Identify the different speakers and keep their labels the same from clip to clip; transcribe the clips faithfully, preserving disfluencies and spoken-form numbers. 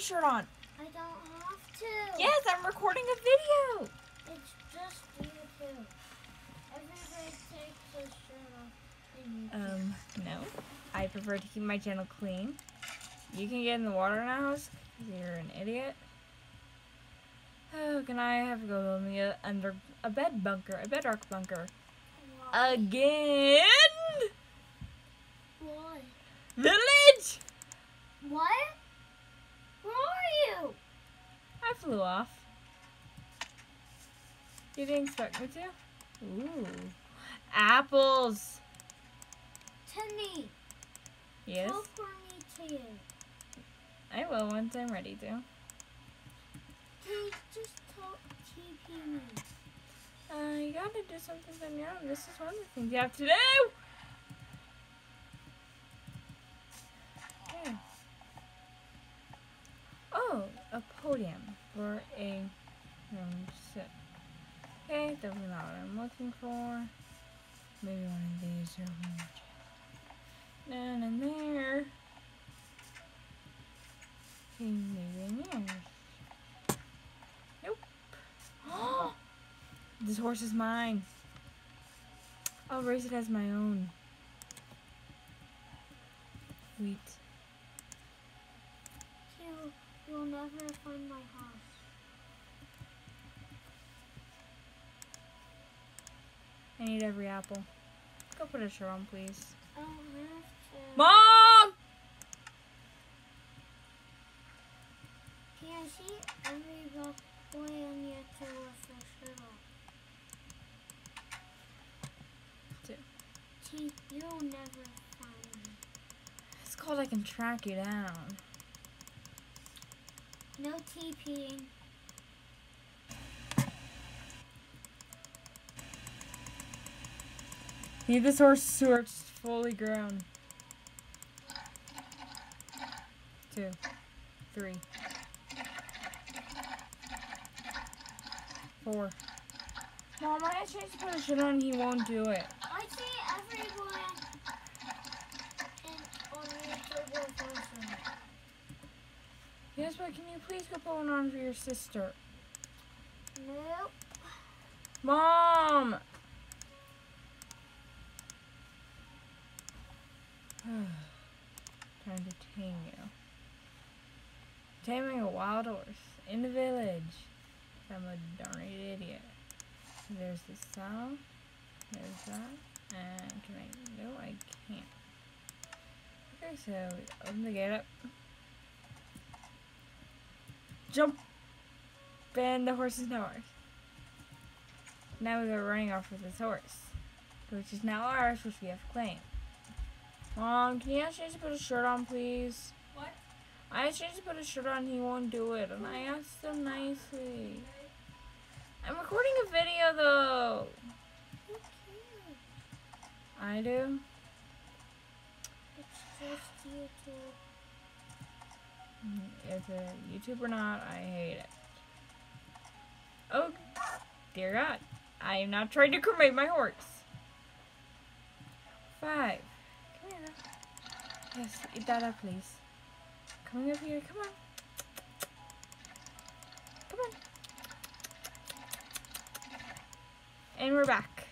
Speaker 1: shirt on.
Speaker 2: I don't have to.
Speaker 1: Yes, I'm recording a video.
Speaker 2: It's just you two. Everybody takes their shirt off. And you
Speaker 1: Um, no. I prefer to keep my channel clean. You can get in the water now because you're an idiot. Oh, can I have to go build me a, under a bed bunker, a bedrock bunker.
Speaker 2: Why?
Speaker 1: Again?
Speaker 2: Why?
Speaker 1: Village!
Speaker 2: What? Where are you?
Speaker 1: I flew off. You didn't expect me to? Ooh. Apples!
Speaker 2: Timmy.
Speaker 1: Yes?
Speaker 2: Talk for me to you.
Speaker 1: I will once I'm ready to.
Speaker 2: Please just talk T P me.
Speaker 1: Uh, you gotta do something on your own. This is one of the things you have to do! Okay. Oh, a podium for a room to sit. Okay, definitely not what I'm looking for. Maybe one of these are down in there. Okay, maybe in there. Nope. This horse is mine. I'll raise it as my own. Wheat.
Speaker 2: You, you'll never find my house.
Speaker 1: I need every apple. Go put a shirt on, please.
Speaker 2: I don't have to.
Speaker 1: Mom!
Speaker 2: Can I see every boy on your tour with a shirt on?
Speaker 1: Two.
Speaker 2: T, you'll never find me.
Speaker 1: It's called I can track you down.
Speaker 2: No TPing.
Speaker 1: Need this horse so it's fully grown. Two. Three. Four. Mom, I changed to put a shirt on, he won't do it.
Speaker 2: I see everyone in, on YouTube with horses.
Speaker 1: Yes, but can you please go put one on for your sister?
Speaker 2: Nope.
Speaker 1: Mom! Trying to tame you. Taming a wild horse in the village. I'm a darn idiot. There's the saddle. There's that. And can I? No, I can't. Okay, so we open the gate up. Jump! And the horse is now ours. Now we go running off with this horse, which is now ours, which we have claimed. Mom, can you ask James to put a shirt on, please?
Speaker 3: What?
Speaker 1: I asked James to put a shirt on, he won't do it, and I asked him nicely. I'm recording a video, though.
Speaker 2: Who cares?
Speaker 1: I do?
Speaker 2: It's just YouTube.
Speaker 1: Is it YouTube or not? I hate it. Oh, dear God. I am not trying to cremate my horse. Five. Come here. Yes, eat that up, please. Coming up here. Come on. Come on. And we're back.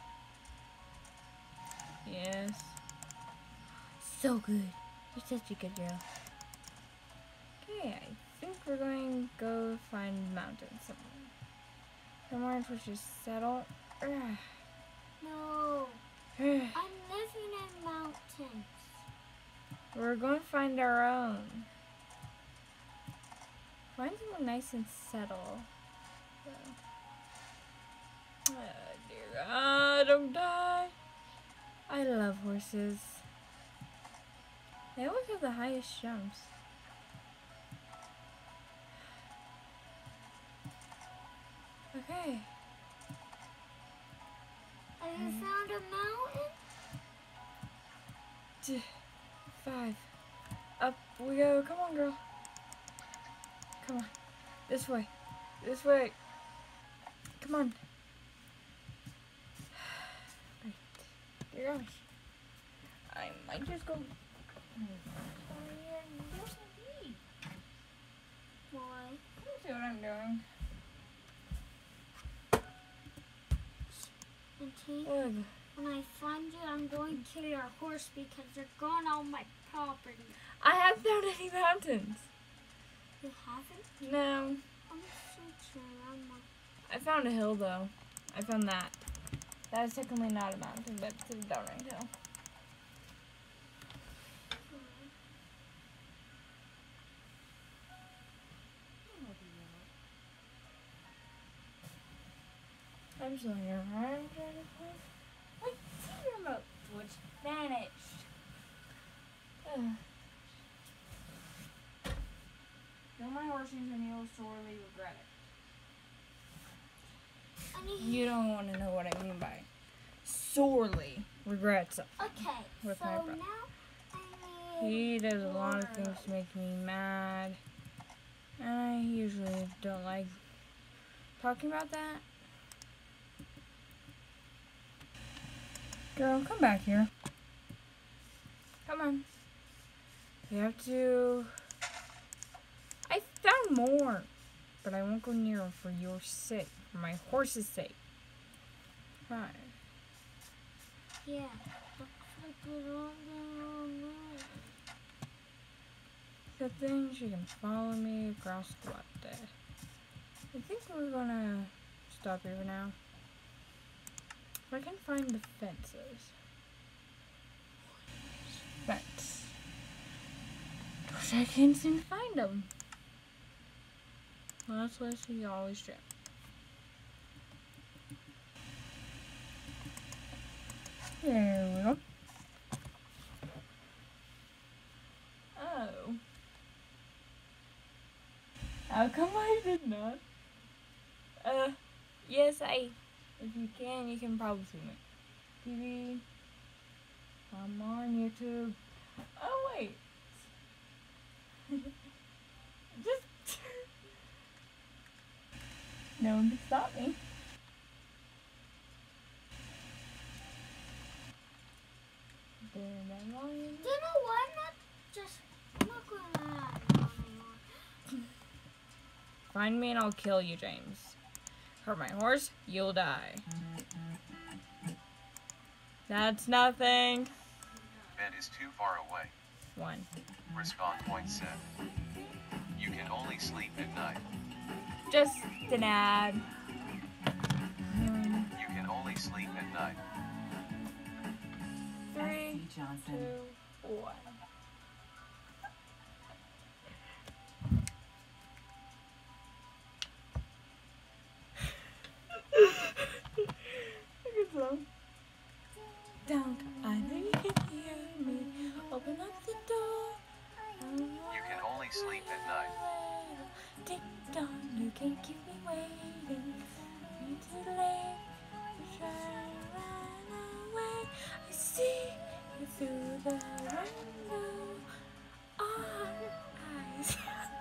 Speaker 1: Yes. So good. You're such a good girl. Okay, I think we're going to go find mountains somewhere. Somewhere for just settle. Ugh.
Speaker 2: No.
Speaker 1: Ugh.
Speaker 2: I'm living in mountains.
Speaker 1: We're going to find our own. Find someone nice and settle. So. Oh dear God, don't die. I love horses. They always have the highest jumps. Okay.
Speaker 2: Have you found a mountain?
Speaker 1: T- Five. Up we go. Come on, girl. Come on. This way. This way. Come on. Right. Dear gosh. I might just go. see what I'm doing.
Speaker 2: Auntie,
Speaker 1: Ugh.
Speaker 2: when I find you, I'm going to kill your horse because you're going on my property.
Speaker 1: I haven't found any mountains.
Speaker 2: You haven't?
Speaker 1: No.
Speaker 2: I'm so Mama.
Speaker 1: I found a hill though. I found that. That is technically not a mountain, but it's a downright hill. I'm still here. I'm trying to play. My T V remote, which vanished. Ugh. Kill my horses and you'll sorely regret it.
Speaker 2: I need
Speaker 1: You don't want to know what I mean by sorely regrets.
Speaker 2: Okay,
Speaker 1: With
Speaker 2: so
Speaker 1: my
Speaker 2: now
Speaker 1: brother.
Speaker 2: I need
Speaker 1: He does a lot of
Speaker 2: four.
Speaker 1: things to make me mad. And I usually don't like talking about that. Girl, come back here. Come on. We have to... I found more. But I won't go near them for your sake. For my horse's sake. Fine.
Speaker 2: Yeah. Looks like we're all going on.
Speaker 1: Good thing she can follow me across the water. I think we're gonna stop here for now. If I can find the fences. Fence. Which I can't seem to find them. Well, that's what you always do. There we go. Oh. How come I did not? Uh, yes, I. If you can, you can probably see me. T V. I'm on YouTube. Oh, wait. Just. No one can stop me. Then I'm on.
Speaker 2: Do you know what? I'm not just. I'm not gonna lie.
Speaker 1: Find me and I'll kill you, James. Hurt my horse, you'll die. That's nothing.
Speaker 3: Bed is too far away.
Speaker 1: One.
Speaker 3: Respawn point set. You can only sleep at night.
Speaker 1: Just an ad.
Speaker 3: You can only sleep at night.
Speaker 1: Three,
Speaker 4: Johnson.
Speaker 1: two, one. Good song. Don't I know you can hear me? Open up the door.
Speaker 3: You can only sleep at night.
Speaker 1: Ding dong, you can't keep me waiting. It's too late to try to run away. I see you through the window. Our eyes.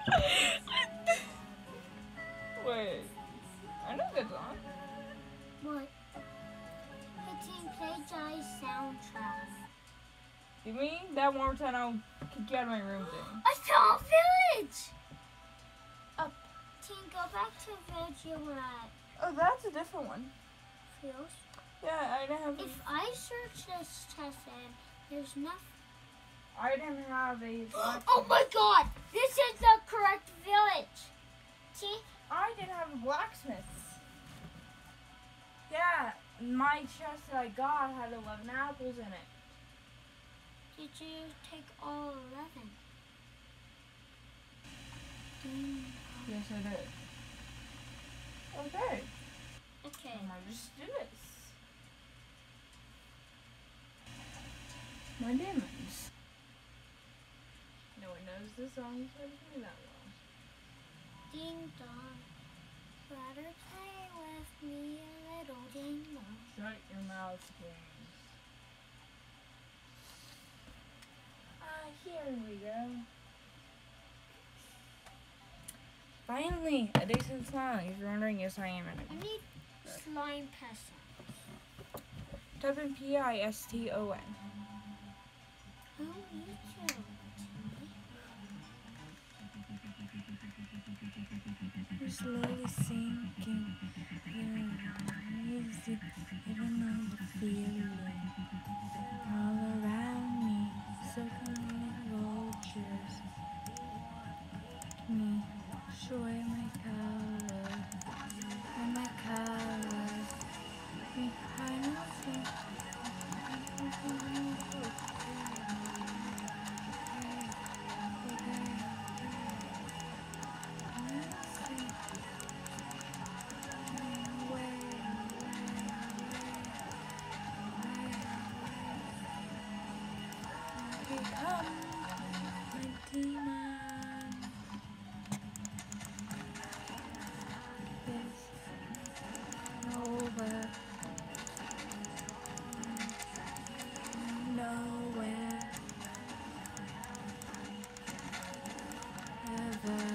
Speaker 1: Wait, I know that song.
Speaker 2: What? Hitting play Jai's soundtrack.
Speaker 1: You mean that one more time I'll kick you out of my room thing?
Speaker 2: I saw a village! Up. Team, go back to the village you were at.
Speaker 1: Oh, that's a different one.
Speaker 2: Feels.
Speaker 1: Yeah, I didn't have.
Speaker 2: If I search this test ad, there's nothing.
Speaker 1: I didn't have a.
Speaker 2: Oh my god! This is the correct village! See?
Speaker 1: I didn't have a blacksmith. Yeah, my chest that I got had eleven apples in it.
Speaker 2: Did you take all eleven? Mm.
Speaker 1: Yes, I did. Okay.
Speaker 2: Okay.
Speaker 1: I might just do this. My demons. No one knows the song, so I do that well.
Speaker 2: Ding dong. Rather play with me a little ding dong.
Speaker 1: Shut your mouth, James. Ah, here we go. Finally, a decent song. If you're wondering, yes, I am in
Speaker 2: I
Speaker 1: it.
Speaker 2: need slime pesta.
Speaker 1: Type in P I S T O N.
Speaker 2: Who eats you?
Speaker 1: You're slowly sinking. You're easy. You don't know the feeling. All around me, so many vultures. Me, show my color, and my colors. Me, I know things. Become my demon. It's over. Nowhere. Ever.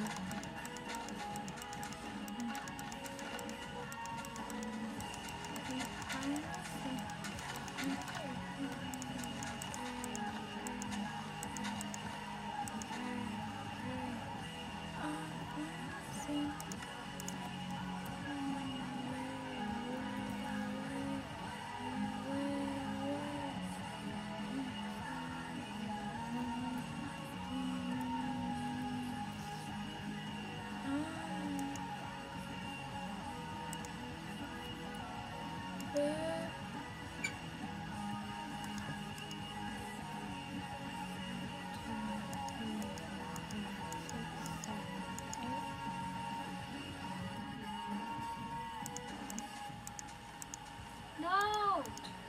Speaker 2: No!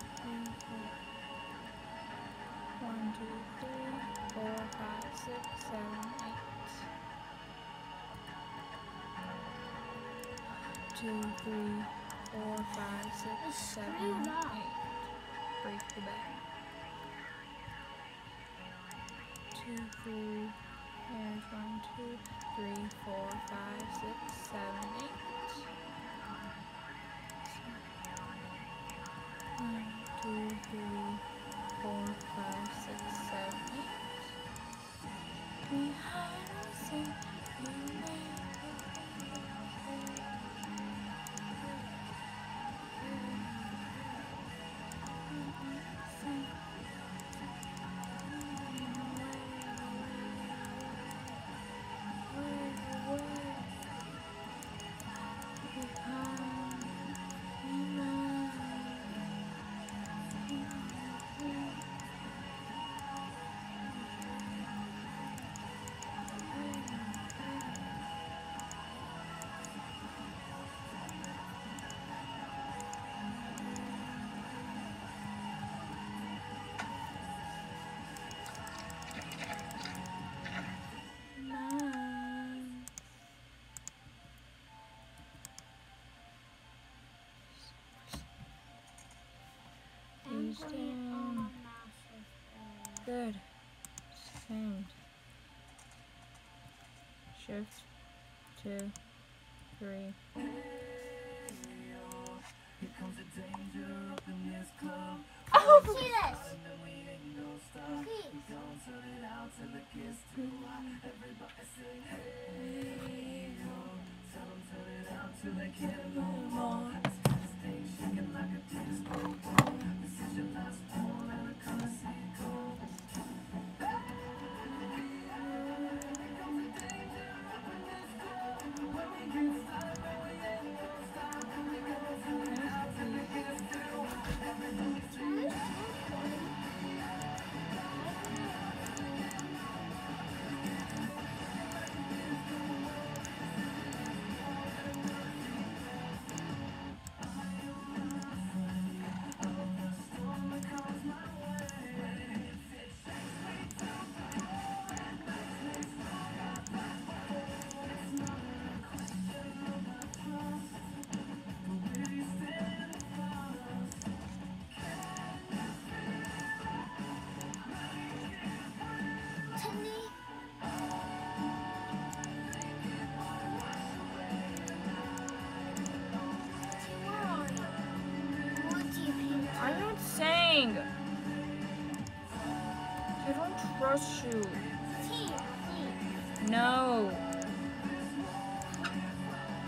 Speaker 1: One, two, three, four, five, six, seven, eight. Two, three, four, five, six, seven,
Speaker 2: screwed up.
Speaker 1: eight. Break the back. Two, three. There's one, two, three, four, five, six, seven, eight. One, two, three, four, five, six, seven, eight. We hide and seek, we make
Speaker 2: I'm
Speaker 1: Tuesday.
Speaker 2: going on massive.
Speaker 1: Good. Same. Shift. Two. Three.
Speaker 2: Oh! See this!
Speaker 1: I'm not saying. I don't trust you.
Speaker 2: T, T.
Speaker 1: No.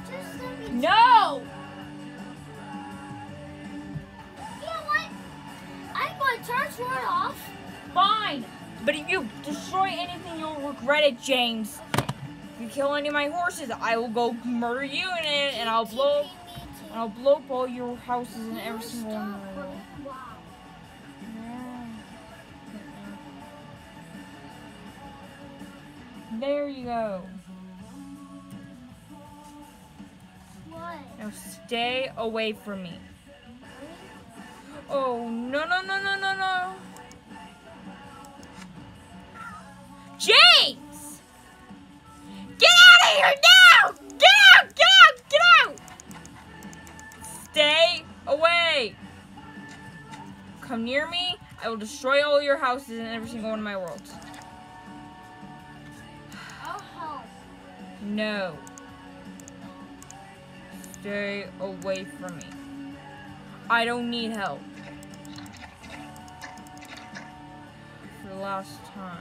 Speaker 2: destroy it off?
Speaker 1: Fine. But if you destroy anything, you'll regret it, James. If you kill any of my horses, I will go murder you in it, and I'll blow, and I'll blow up all your houses and every single one. of them.
Speaker 2: Wow.
Speaker 1: Yeah. There you go.
Speaker 2: What?
Speaker 1: Now stay away from me. Oh, no, no, no, no, no, no. James! Get out of here now! Get out! Get out! Get out! Stay away. Come near me. I will destroy all your houses and every single one of my worlds.
Speaker 2: I'll help.
Speaker 1: No. Stay away from me. I don't need help. For the last time.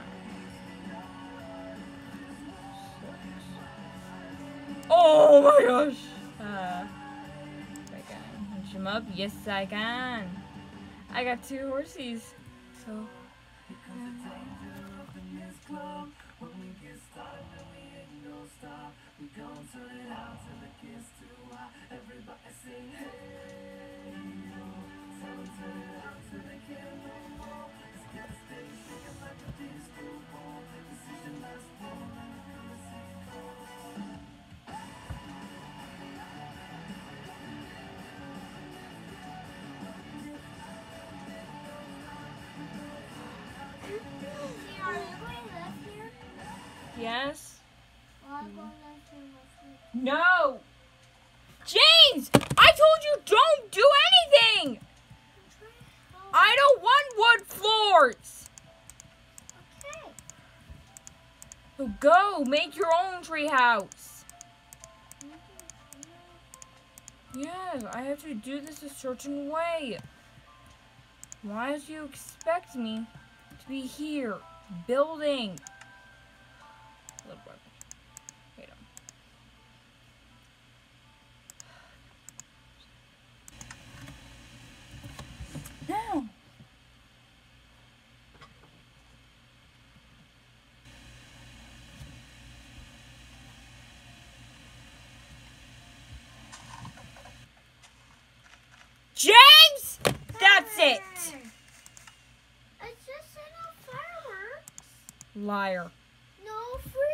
Speaker 1: Oh my gosh! Uh, I can punch him up. Yes, I can. I got two horses. So.
Speaker 2: Are you going left here?
Speaker 1: Yes?
Speaker 2: Well, I'm going left here with you.
Speaker 1: No! James! I told you don't do anything! I don't want wood floors!
Speaker 2: Okay.
Speaker 1: So go, make your own tree house. Yeah, I have to do this a certain way. Why do you expect me to be here, building? Little brother. Wait on. No. James! That's it!
Speaker 2: It's just enough fireworks.
Speaker 1: Liar.
Speaker 2: No free